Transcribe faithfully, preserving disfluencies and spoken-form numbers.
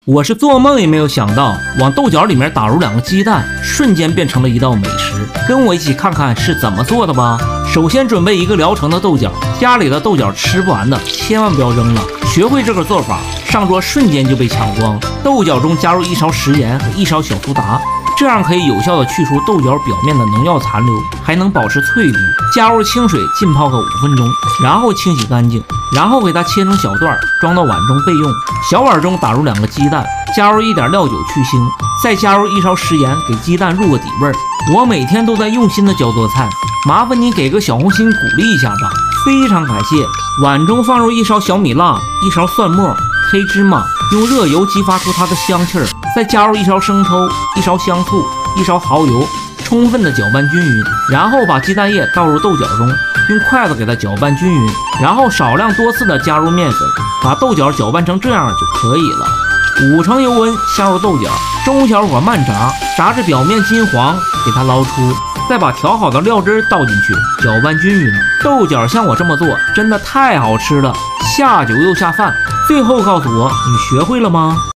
我是做梦也没有想到，往豆角里面打入两个鸡蛋，瞬间变成了一道美食。跟我一起看看是怎么做的吧。首先准备一个疗程的豆角，家里的豆角吃不完的千万不要扔了。学会这个做法，上桌瞬间就被抢光。豆角中加入一勺食盐和一勺小苏打，这样可以有效的去除豆角表面的农药残留，还能保持脆度。加入清水浸泡个五分钟，然后清洗干净，然后给它切成小段，装到碗中备用。小碗中打入两个鸡蛋，加入一点料酒去腥，再加入一勺食盐，给鸡蛋入个底味儿。我每天都在用心的教做菜，麻烦你给个小红心鼓励一下吧，非常感谢。碗中放入一勺小米辣，一勺蒜末、黑芝麻，用热油激发出它的香气儿，再加入一勺生抽、一勺香醋、一勺蚝油，充分的搅拌均匀，然后把鸡蛋液倒入豆角中，用筷子给它搅拌均匀，然后少量多次的加入面粉，把豆角搅拌成这样就可以了。五成油温下入豆角，中小火慢炸，炸至表面金黄，给它捞出，再把调好的料汁倒进去，搅拌均匀。豆角像我这么做真的太好吃了，下酒又下饭。最后告诉我，你学会了吗？